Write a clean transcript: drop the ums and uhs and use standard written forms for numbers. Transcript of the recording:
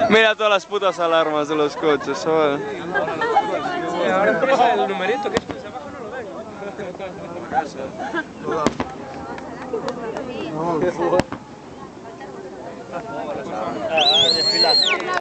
Mira todas las putas alarmas de los coches, chaval. Ahora empieza el numerito que es abajo no lo ven.